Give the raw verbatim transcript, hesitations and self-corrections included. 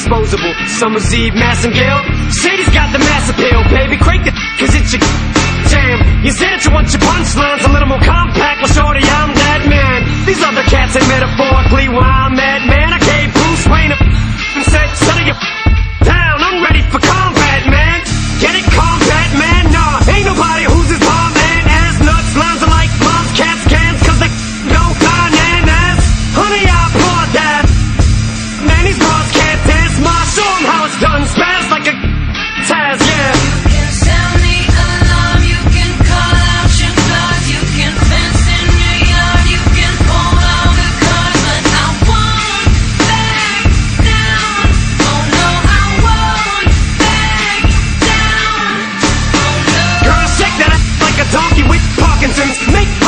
disposable. Summer's Eve, Mass and Gale. Shady's got the mass appeal, baby. Crank the cause it's your jam. You said that you want your punchlines a little more compact. Well, shorty, I'm that man. These other cats ain't metaphorically where I'm at, man. I gave Bruce Wayne a and said, settle your down. I'm ready for combat, man. Get it, combat, man? Nah, ain't nobody who's his bomb, man. Ass nuts, lines are like moms, cats, cans, cause they don't bananas. Honey, I applaud that. Man, these bras can't dance. Ma, show 'em how it's done. Spaz like a Taz, yeah. Donkey with Parkinson's. Make